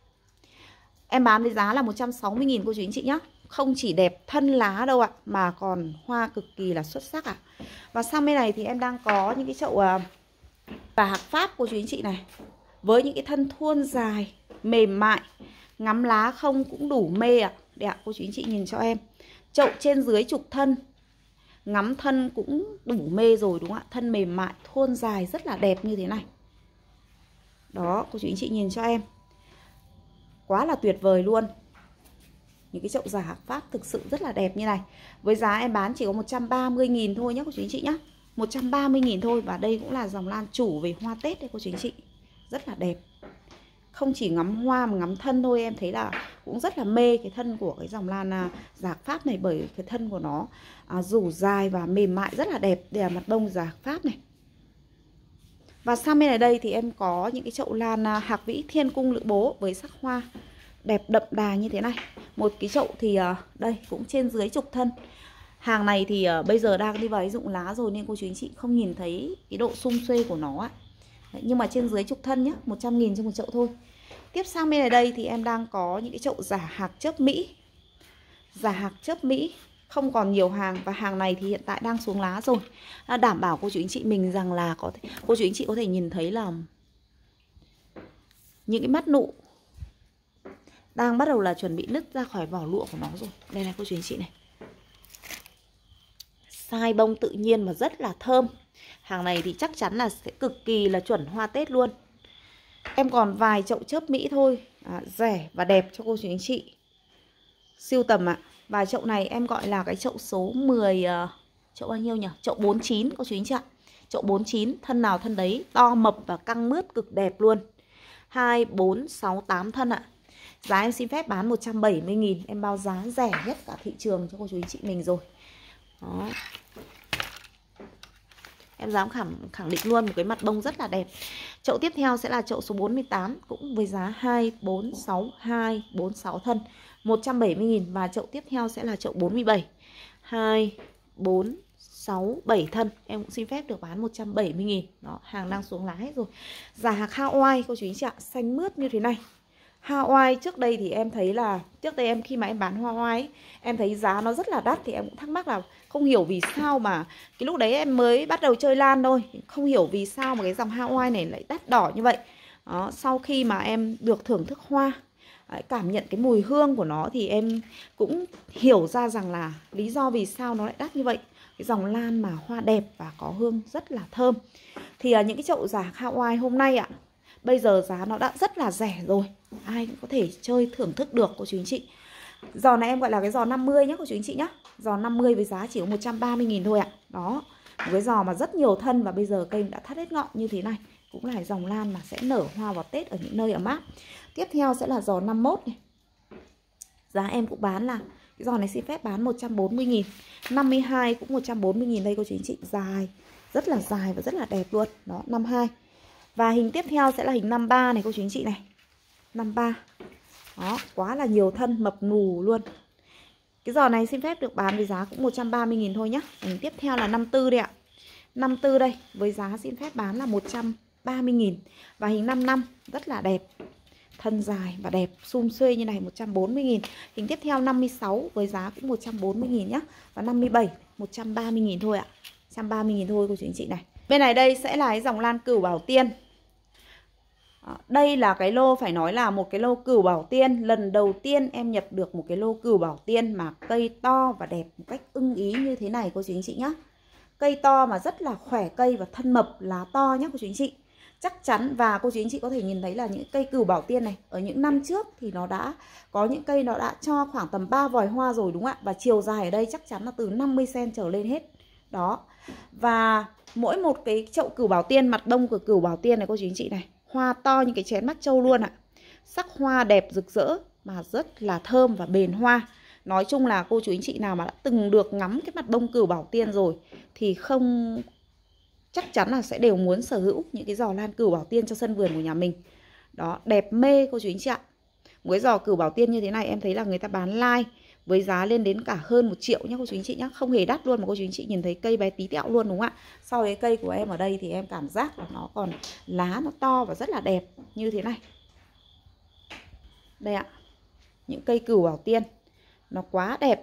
em bán với giá là một trăm sáu mươi nghìn cô chú anh chị nhé. Không chỉ đẹp thân lá đâu ạ, mà còn hoa cực kỳ là xuất sắc ạ. Và sang bên này thì em đang có những cái chậu uh, và hạc Pháp cô chú anh chị này. Với những cái thân thuôn dài, mềm mại, ngắm lá không cũng đủ mê ạ. Đấy ạ, cô chú anh chị nhìn cho em. Chậu trên dưới chục thân, ngắm thân cũng đủ mê rồi đúng không ạ. Thân mềm mại, thuôn dài rất là đẹp như thế này. Đó, cô chú anh chị nhìn cho em. Quá là tuyệt vời luôn. Những cái chậu giả hạc Pháp thực sự rất là đẹp như này. Với giá em bán chỉ có một trăm ba mươi nghìn thôi nhé cô chú anh chị nhé. một trăm ba mươi nghìn thôi. Và đây cũng là dòng lan chủ về hoa Tết đấy cô chú anh chị. Rất là đẹp. Không chỉ ngắm hoa mà ngắm thân thôi, em thấy là cũng rất là mê cái thân của cái dòng lan à, giả hạc Pháp này. Bởi cái thân của nó à, rủ dài và mềm mại rất là đẹp. Đây là mặt bông giả hạc Pháp này. Và sang bên này đây thì em có những cái chậu lan à, hạc vĩ thiên cung lữ bố với sắc hoa đẹp đậm đà như thế này. Một cái chậu thì uh, đây cũng trên dưới chục thân. Hàng này thì uh, bây giờ đang đi vào rụng lá rồi nên cô chú anh chị không nhìn thấy cái độ sum xuê của nó ạ. Đấy, nhưng mà trên dưới chục thân nhé, một trăm nghìn cho một chậu thôi. Tiếp sang bên này đây thì em đang có những cái chậu giả hạc chớp Mỹ. Giả hạc chớp Mỹ không còn nhiều hàng, và hàng này thì hiện tại đang xuống lá rồi. À, đảm bảo cô chú anh chị mình rằng là có thể, cô chú anh chị có thể nhìn thấy là những cái mắt nụ đang bắt đầu là chuẩn bị nứt ra khỏi vỏ lụa của nó rồi. Đây này cô chú anh chị này. Sai bông tự nhiên mà rất là thơm. Hàng này thì chắc chắn là sẽ cực kỳ là chuẩn hoa Tết luôn. Em còn vài chậu chớp Mỹ thôi, à, rẻ và đẹp cho cô chú anh chị siêu tầm ạ. Và chậu này em gọi là cái chậu số mười, uh, chậu bao nhiêu nhỉ? Chậu bốn mươi chín cô chú anh chị ạ. Chậu bốn mươi chín, thân nào thân đấy, to mập và căng mướt cực đẹp luôn. Hai, bốn, sáu, tám thân ạ. Giá em xin phép bán một trăm bảy mươi nghìn. Em bao giá rẻ nhất cả thị trường cho cô chú anh chị mình rồi. Đó. Em dám khẳng, khẳng định luôn một cái mặt bông rất là đẹp. Chậu tiếp theo sẽ là chậu số bốn mươi tám. Cũng với giá hai, bốn, sáu, hai, bốn, sáu thân, một trăm bảy mươi nghìn. Và chậu tiếp theo sẽ là chậu bốn mươi bảy. hai, bốn, sáu, bảy thân. Em cũng xin phép được bán một trăm bảy mươi nghìn. Đó, hàng đang xuống lá hết rồi. Giả hạc Hawaii cô chú anh chị ạ, xanh mướt như thế này. Hawaii trước đây thì em thấy là trước đây em khi mà em bán hoa Hawaii ấy, em thấy giá nó rất là đắt thì em cũng thắc mắc là không hiểu vì sao mà cái lúc đấy em mới bắt đầu chơi lan thôi, không hiểu vì sao mà cái dòng Hawaii này lại đắt đỏ như vậy. Đó, sau khi mà em được thưởng thức hoa, cảm nhận cái mùi hương của nó thì em cũng hiểu ra rằng là lý do vì sao nó lại đắt như vậy. Cái dòng lan mà hoa đẹp và có hương rất là thơm. Thì uh, những cái chậu giả Hawaii hôm nay ạ, bây giờ giá nó đã rất là rẻ rồi, ai cũng có thể chơi thưởng thức được cô chú anh chị. Giò này em gọi là cái giò năm mươi nhé cô chú anh chị nhé. Giò năm mươi với giá chỉ có một trăm ba mươi nghìn thôi ạ. Đó, một cái giò mà rất nhiều thân và bây giờ cây đã thắt hết ngọn như thế này. Cũng là dòng lan mà sẽ nở hoa vào Tết ở những nơi ấm áp. Tiếp theo sẽ là giò năm mốt này. Giá em cũng bán là cái giò này xin phép bán một trăm bốn mươi nghìn. năm mươi hai cũng một trăm bốn mươi nghìn đây cô chú anh chị. Dài, rất là dài và rất là đẹp luôn. Đó, năm mươi hai. Và hình tiếp theo sẽ là hình năm mươi ba này cô chú anh chị này. năm mươi ba. Đó, quá là nhiều thân, mập nù luôn. Cái giò này xin phép được bán với giá cũng một trăm ba mươi nghìn thôi nhá. Hình tiếp theo là năm mươi tư đây ạ. năm mươi tư đây, với giá xin phép bán là một trăm ba mươi nghìn. Và hình năm mươi lăm rất là đẹp. Thân dài và đẹp, sum xuê như này một trăm bốn mươi nghìn. Hình tiếp theo năm mươi sáu với giá cũng một trăm bốn mươi nghìn nhá. Và năm mươi bảy một trăm ba mươi nghìn thôi ạ. một trăm ba mươi nghìn thôi cô chú anh chị này. Bên này đây sẽ là cái dòng lan Cửu Bảo Tiên. Đây là cái lô phải nói là một cái lô Cửu Bảo Tiên. Lần đầu tiên em nhập được một cái lô Cửu Bảo Tiên mà cây to và đẹp một cách ưng ý như thế này cô chú anh chị nhé. Cây to mà rất là khỏe cây và thân mập, lá to nhé cô chú anh chị. Chắc chắn, và cô chú anh chị có thể nhìn thấy là những cây Cửu Bảo Tiên này ở những năm trước thì nó đã có những cây nó đã cho khoảng tầm ba vòi hoa rồi đúng không ạ? Và chiều dài ở đây chắc chắn là từ năm mươi xăng-ti-mét trở lên hết. Đó. Và mỗi một cái chậu Cửu Bảo Tiên, mặt bông của Cửu Bảo Tiên này cô chú anh chị này, hoa to như cái chén mắt trâu luôn ạ. Sắc hoa đẹp rực rỡ mà rất là thơm và bền hoa. Nói chung là cô chú anh chị nào mà đã từng được ngắm cái mặt bông Cửu Bảo Tiên rồi thì không chắc chắn là sẽ đều muốn sở hữu những cái giò lan Cửu Bảo Tiên cho sân vườn của nhà mình. Đó, đẹp mê cô chú anh chị ạ. Một cái giò Cửu Bảo Tiên như thế này em thấy là người ta bán like với giá lên đến cả hơn một triệu nhé cô chú anh chị nhé. Không hề đắt luôn mà cô chú anh chị nhìn thấy cây bé tí tẹo luôn đúng không ạ? Sau cái cây của em ở đây thì em cảm giác là nó còn lá nó to và rất là đẹp như thế này. Đây ạ. Những cây Cửu Bảo Tiên nó quá đẹp.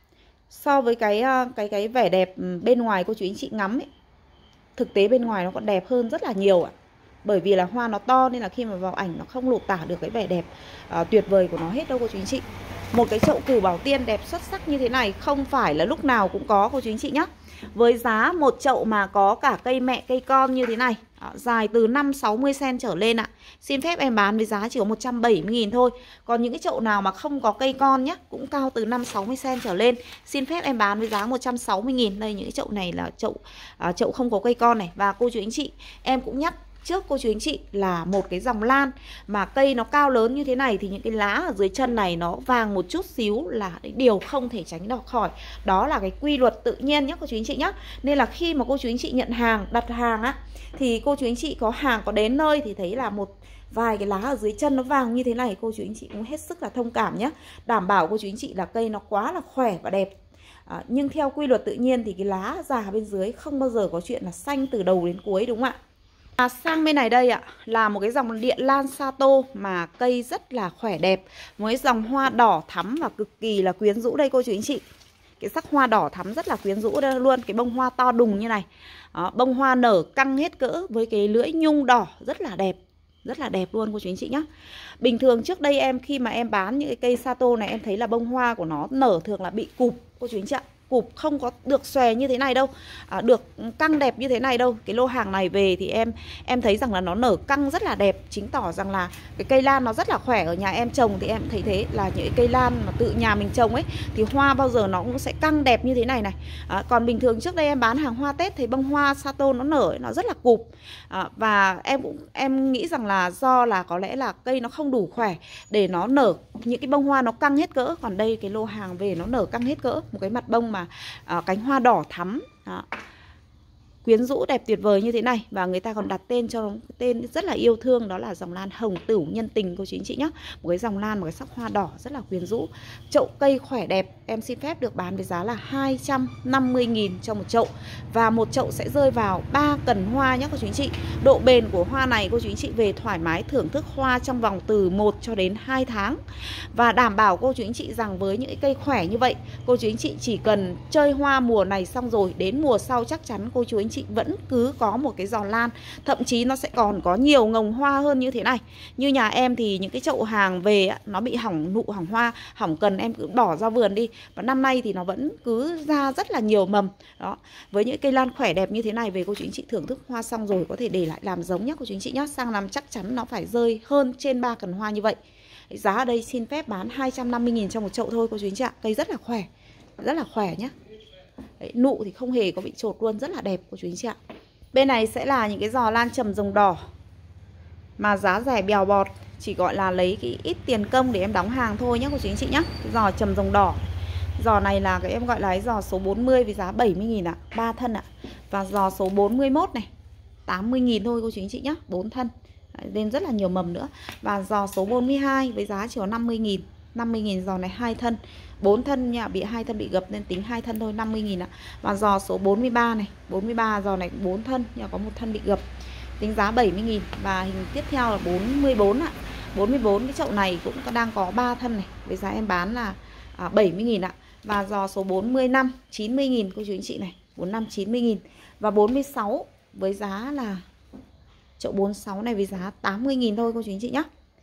So với cái cái cái vẻ đẹp bên ngoài cô chú anh chị ngắm ấy, thực tế bên ngoài nó còn đẹp hơn rất là nhiều ạ. Bởi vì là hoa nó to nên là khi mà vào ảnh nó không lột tả được cái vẻ đẹp uh, tuyệt vời của nó hết đâu cô chú anh chị. Một cái chậu Cửu Bảo Tiên đẹp xuất sắc như thế này không phải là lúc nào cũng có cô chú anh chị nhé. Với giá một chậu mà có cả cây mẹ cây con như thế này, đó, dài từ năm sáu mươi xăng-ti-mét trở lên ạ. Xin phép em bán với giá chỉ có một trăm bảy mươi nghìn thôi. Còn những cái chậu nào mà không có cây con nhé, cũng cao từ năm sáu mươi xăng-ti-mét trở lên, xin phép em bán với giá một trăm sáu mươi nghìn. Đây những cái chậu này là chậu uh, chậu không có cây con này. Và cô chú anh chị, em cũng nhắc trước cô chú anh chị là một cái dòng lan mà cây nó cao lớn như thế này thì những cái lá ở dưới chân này nó vàng một chút xíu là điều không thể tránh được khỏi. Đó là cái quy luật tự nhiên nhé cô chú anh chị nhé. Nên là khi mà cô chú anh chị nhận hàng, đặt hàng á, thì cô chú anh chị có hàng có đến nơi thì thấy là một vài cái lá ở dưới chân nó vàng như thế này, cô chú anh chị cũng hết sức là thông cảm nhé. Đảm bảo cô chú anh chị là cây nó quá là khỏe và đẹp. À, nhưng theo quy luật tự nhiên thì cái lá già bên dưới không bao giờ có chuyện là xanh từ đầu đến cuối đúng không ạ? À, sang bên này đây ạ là một cái dòng điện lan Sato mà cây rất là khỏe đẹp, với dòng hoa đỏ thắm và cực kỳ là quyến rũ đây cô chú anh chị. Cái sắc hoa đỏ thắm rất là quyến rũ đây luôn, cái bông hoa to đùng như này. Đó, bông hoa nở căng hết cỡ với cái lưỡi nhung đỏ rất là đẹp. Rất là đẹp luôn cô chú anh chị nhé. Bình thường trước đây em khi mà em bán những cái cây Sato này em thấy là bông hoa của nó nở thường là bị cụp cô chú anh chị ạ. Cụp không có được xòe như thế này đâu, à, được căng đẹp như thế này đâu. Cái lô hàng này về thì em em thấy rằng là nó nở căng rất là đẹp, chứng tỏ rằng là cái cây lan nó rất là khỏe. Ở nhà em trồng thì em thấy thế, là những cây lan mà tự nhà mình trồng ấy thì hoa bao giờ nó cũng sẽ căng đẹp như thế này này. À, còn bình thường trước đây em bán hàng hoa Tết thì bông hoa Sato nó nở ấy, nó rất là cụp. À, và em cũng em nghĩ rằng là do là có lẽ là cây nó không đủ khỏe để nó nở những cái bông hoa nó căng hết cỡ. Còn đây cái lô hàng về nó nở căng hết cỡ, một cái mặt bông mà À, cánh hoa đỏ thắm đó, quyến rũ đẹp tuyệt vời như thế này. Và người ta còn đặt tên cho nó tên rất là yêu thương, đó là dòng lan Hồng Tửu Nhân Tình cô chú anh chị nhé. Một cái dòng lan một cái sắc hoa đỏ rất là quyến rũ. Chậu cây khỏe đẹp em xin phép được bán với giá là hai trăm năm mươi nghìn cho một chậu. Và một chậu sẽ rơi vào ba cần hoa nhé cô chú anh chị. Độ bền của hoa này cô chú anh chị về thoải mái thưởng thức hoa trong vòng từ một cho đến hai tháng. Và đảm bảo cô chú anh chị rằng với những cái cây khỏe như vậy, cô chú anh chị chỉ cần chơi hoa mùa này xong rồi, đến mùa sau chắc chắn cô chú anh chị vẫn cứ có một cái giò lan, thậm chí nó sẽ còn có nhiều ngồng hoa hơn như thế này. Như nhà em thì những cái chậu hàng về nó bị hỏng nụ hỏng hoa, hỏng cần em cứ bỏ ra vườn đi. Và năm nay thì nó vẫn cứ ra rất là nhiều mầm. Đó, với những cây lan khỏe đẹp như thế này về cô chú anh chị thưởng thức hoa xong rồi có thể để lại làm giống nhé cô chú anh chị nhé. Sang năm chắc chắn nó phải rơi hơn trên ba cần hoa như vậy. Giá ở đây xin phép bán hai trăm năm mươi nghìn cho một chậu thôi cô chú anh chị ạ. Cây rất là khỏe, rất là khỏe nhá. Đấy, nụ thì không hề có bị chột luôn, rất là đẹp cô chú anh chị ạ. Bên này sẽ là những cái giò lan trầm rồng đỏ mà giá rẻ bèo bọt, chỉ gọi là lấy cái ít tiền công để em đóng hàng thôi nhá cô chú anh chị nhá. Cái giò trầm rồng đỏ. Giò này là cái em gọi là cái giò số bốn mươi với giá bảy mươi nghìn ạ, ba thân ạ. Và giò số bốn mươi mốt này tám mươi nghìn thôi cô chú anh chị nhá, bốn thân. Nên rất là nhiều mầm nữa. Và giò số bốn mươi hai với giá chỉ có năm mươi nghìn, năm mươi nghìn giò này hai thân, bốn thân nha, bị hai thân bị gập nên tính hai thân thôi, năm mươi nghìn ạ. Và giò số bốn mươi ba này, bốn mươi ba giò này bốn thân nhưng có một thân bị gập, tính giá bảy mươi nghìn. Và hình tiếp theo là bốn mươi bốn ạ. bốn mươi bốn cái chậu này cũng đang có ba thân này, với giá em bán là à, bảy mươi nghìn ạ. Và giò số bốn mươi lăm chín mươi nghìn cô chú anh chị này, bốn mươi lăm chín mươi nghìn. Và bốn mươi sáu với giá là chậu bốn mươi sáu này với giá tám mươi nghìn thôi cô chú anh chị nhé.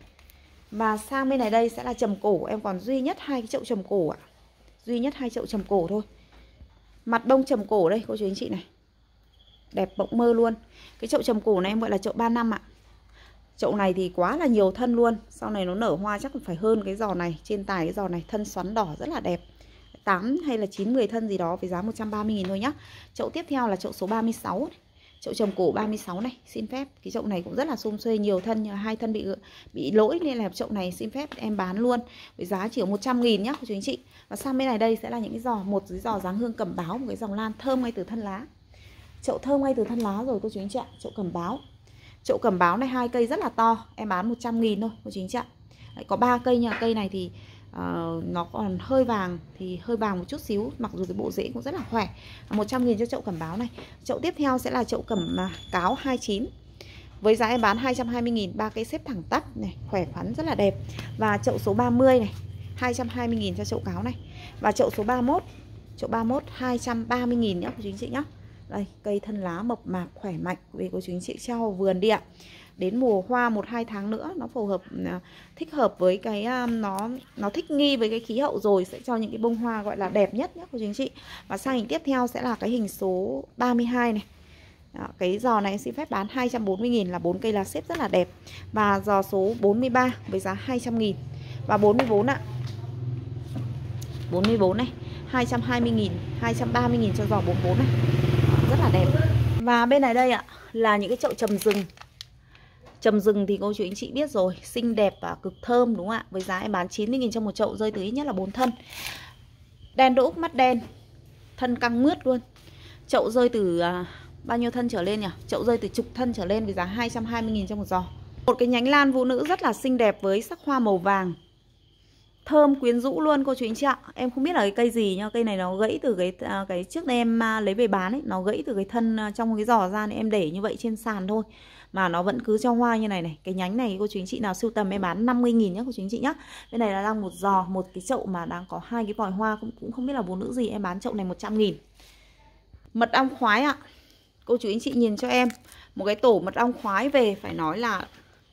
Và sang bên này đây sẽ là trầm cổ, em còn duy nhất hai cái chậu trầm cổ ạ. Duy nhất hai chậu trầm cổ thôi. Mặt bông trầm cổ đây cô chú anh chị này. Đẹp bỗng mơ luôn. Cái chậu trầm cổ này em gọi là chậu ba năm ạ. Chậu này thì quá là nhiều thân luôn. Sau này nó nở hoa chắc phải hơn cái giò này. Trên tài cái giò này thân xoắn đỏ rất là đẹp, tám hay là chín mười thân gì đó với giá một trăm ba mươi nghìn thôi nhá. Chậu tiếp theo là chậu số ba mươi sáu này. Chậu trầm cổ ba mươi sáu này, xin phép cái chậu này cũng rất là xum xuê, nhiều thân, hai thân bị bị lỗi nên là chậu này xin phép em bán luôn với giá chỉ một trăm nghìn nhá cô chú anh chị. Và sang bên này đây sẽ là những cái giò, một dưới giò dáng hương cẩm báo, một cái dòng lan thơm ngay từ thân lá. Chậu thơm ngay từ thân lá rồi cô chú anh chị ạ. Chậu cẩm báo. Chậu cẩm báo này hai cây rất là to, em bán một trăm nghìn thôi cô chú anh chị ạ. Đấy, có ba cây nha, cây này thì Uh, nó còn hơi vàng, thì hơi vàng một chút xíu, mặc dù cái bộ rễ cũng rất là khỏe. Một trăm nghìn cho chậu cẩm báo này. Chậu tiếp theo sẽ là chậu cẩm cáo hai mươi chín với giá em bán hai trăm hai mươi nghìn, ba cây xếp thẳng tắp này, khỏe khoắn rất là đẹp. Và chậu số ba mươi này hai trăm hai mươi nghìn cho chậu cáo này. Và chậu số ba mươi mốt, chậu ba mươi mốt hai trăm ba mươi nghìn nhá cô chú anh chị nhá. Đây, cây thân lá mộc mạc khỏe mạnh về cô chú anh chị treo vườn đi ạ. Đến mùa hoa một hai tháng nữa nó phù hợp, thích hợp với cái nó nó thích nghi với cái khí hậu rồi, sẽ cho những cái bông hoa gọi là đẹp nhất nhé cô chú anh chị. Và sang hình tiếp theo sẽ là cái hình số ba mươi hai này. Đó, cái giò này xin phép bán hai trăm bốn mươi nghìn, là bốn cây lá xếp rất là đẹp. Và giò số bốn mươi ba với giá hai trăm nghìn. Và bốn mươi bốn ạ. bốn mươi bốn này hai trăm hai mươi nghìn, hai trăm ba mươi nghìn cho giò bốn mươi bốn này. Đó, rất là đẹp. Và bên này đây ạ là những cái chậu trầm rừng. Trầm rừng thì cô chú anh chị biết rồi, xinh đẹp và cực thơm đúng không ạ? Với giá em bán chín mươi nghìn cho một chậu, rơi từ ít nhất là bốn thân. Đen đỗ úc mắt đen, thân căng mướt luôn. Chậu rơi từ à, bao nhiêu thân trở lên nhỉ? Chậu rơi từ chục thân trở lên với giá hai trăm hai mươi nghìn cho một giò. Một cái nhánh lan vũ nữ rất là xinh đẹp với sắc hoa màu vàng, thơm quyến rũ luôn cô chú anh chị ạ. Em không biết là cái cây gì nhưng cây này nó gãy từ cái cái trước đây em lấy về bán ấy, nó gãy từ cái thân trong cái giò ra nên em để như vậy trên sàn thôi. Mà nó vẫn cứ cho hoa như này này. Cái nhánh này cô chú anh chị nào sưu tầm em bán năm mươi nghìn nhá cô chú anh chị nhá. Bên này là đang một giò, một cái chậu mà đang có hai cái vòi hoa, cũng cũng không biết là vũ nữ gì, em bán chậu này một trăm nghìn. Mật ong khoái ạ. Cô chú anh chị nhìn cho em một cái tổ mật ong khoái về phải nói là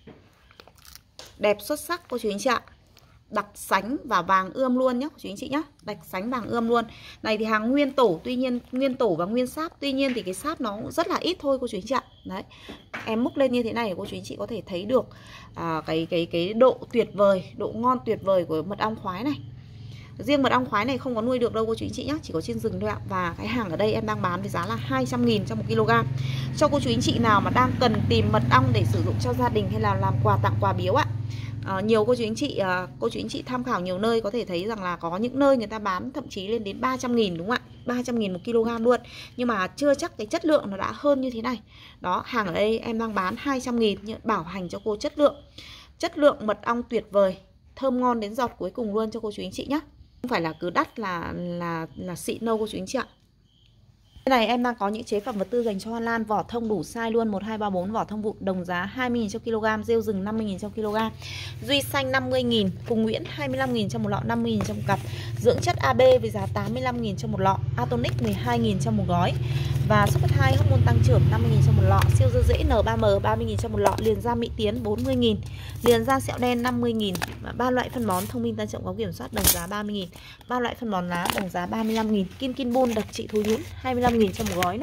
đẹp xuất sắc cô chú anh chị ạ. Đặc sánh và vàng ươm luôn nhé chú anh chị nhé. Đặc sánh vàng ươm luôn. Này thì hàng nguyên tổ, tuy nhiên nguyên tổ và nguyên sáp, tuy nhiên thì cái sáp nó rất là ít thôi cô chú anh chị ạ. Đấy, em múc lên như thế này để cô chú anh chị có thể thấy được à, cái cái cái độ tuyệt vời, độ ngon tuyệt vời của mật ong khoái này. Riêng mật ong khoái này không có nuôi được đâu cô chú anh chị nhé, chỉ có trên rừng thôi ạ. Và cái hàng ở đây em đang bán với giá là hai trăm nghìn cho một ki lô gam. Cho cô chú anh chị nào mà đang cần tìm mật ong để sử dụng cho gia đình hay là làm quà tặng quà biếu ạ. À, nhiều cô chú anh chị à, cô chú anh chị tham khảo nhiều nơi có thể thấy rằng là có những nơi người ta bán thậm chí lên đến ba trăm nghìn đúng không ạ? ba trăm nghìn một ki lô gam luôn. Nhưng mà chưa chắc cái chất lượng nó đã hơn như thế này. Đó, hàng ở đây em đang bán hai trăm nghìn, bảo hành cho cô chất lượng. Chất lượng mật ong tuyệt vời, thơm ngon đến giọt cuối cùng luôn cho cô chú anh chị nhé. Không phải là cứ đắt là là là xịn đâu cô chú anh chị ạ. Cái này em đang có những chế phẩm vật tư dành cho hoa lan, vỏ thông đủ size luôn, một hai ba bốn, vỏ thông vụn đồng giá hai mươi nghìn cho kg, rêu rừng năm mươi nghìn cho kg. Duy xanh năm mươi nghìn, Phùng Nguyễn hai mươi lăm nghìn cho một lọ, năm mươi nghìn cho một cặp. Dưỡng chất a bê với giá tám mươi lăm nghìn cho một lọ, Atonic mười hai nghìn cho một gói. Và Super hai hormone tăng trưởng năm mươi nghìn cho một lọ, siêu dơ dễ N ba M ba mươi nghìn cho một lọ, liền da Mỹ Tiến bốn mươi nghìn, liền da sẹo đen năm mươi nghìn. Và ba loại phân bón thông minh tăng trọng có kiểm soát đồng giá ba mươi nghìn. ba loại phân bón lá đồng giá ba mươi lăm nghìn. Kim Kin Bun đặc trị thú nhún hai mươi lăm nghìn cho một gói này.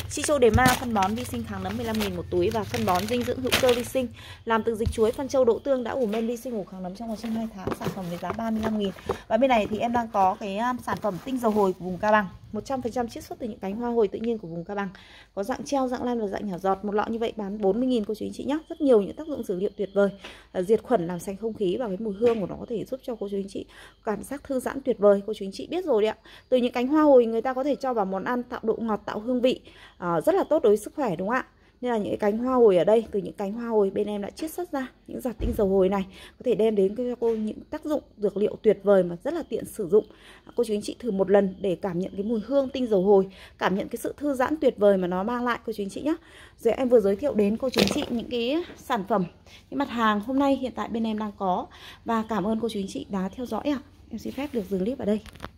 Trichoderma phân bón vi sinh kháng nấm mười lăm nghìn một túi và phân bón dinh dưỡng hữu cơ vi sinh làm từ dịch chuối, phân trâu, đỗ tương đã ủ men vi sinh ủ kháng nấm trong vòng trên hai tháng, sản phẩm với giá ba mươi lăm nghìn. Và bên này thì em đang có cái sản phẩm tinh dầu hồi của vùng Cao Bằng, một trăm phần trăm chiết xuất từ những cánh hoa hồi tự nhiên của vùng Cao Bằng. Có dạng treo, dạng lan và dạng nhỏ giọt. Một lọ như vậy bán bốn mươi nghìn cô chú anh chị nhé. Rất nhiều những tác dụng dược liệu tuyệt vời. Diệt khuẩn, làm sạch không khí và cái mùi hương của nó có thể giúp cho cô chú anh chị cảm giác thư giãn tuyệt vời. Cô chú anh chị biết rồi đấy ạ. Từ những cánh hoa hồi người ta có thể cho vào món ăn tạo độ ngọt, tạo hương vị, à, rất là tốt đối với sức khỏe đúng không ạ? Nên là những cái cánh hoa hồi ở đây, từ những cánh hoa hồi bên em đã chiết xuất ra những giọt tinh dầu hồi này có thể đem đến cho cô những tác dụng dược liệu tuyệt vời mà rất là tiện sử dụng. Cô chú anh chị thử một lần để cảm nhận cái mùi hương tinh dầu hồi, cảm nhận cái sự thư giãn tuyệt vời mà nó mang lại cô chú anh chị nhé. Rồi em vừa giới thiệu đến cô chú anh chị những cái sản phẩm, những mặt hàng hôm nay hiện tại bên em đang có, và cảm ơn cô chú anh chị đã theo dõi ạ. Em xin phép được dừng clip ở đây.